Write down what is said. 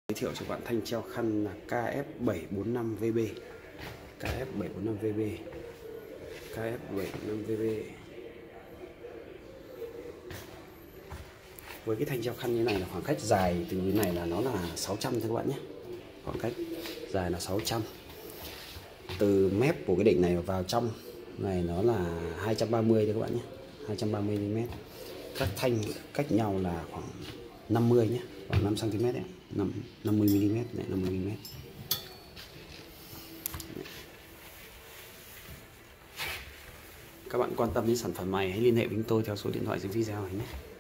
Giới thiệu cho bạn thanh treo khăn là KF745VB. KF745VB. KF745VB. Với cái thanh treo khăn như này là khoảng cách dài từ cái này là nó là 600 thôi các bạn nhé. Khoảng cách dài là 600. Từ mép của cái đỉnh này vào trong này nó là 230 thôi các bạn nhé. 230 mm. Các thanh cách nhau là khoảng 50 nhé, khoảng 5 cm đấy. 50 mm này, 50 mm. Các bạn quan tâm đến sản phẩm này hãy liên hệ với tôi theo số điện thoại dưới video này nhé.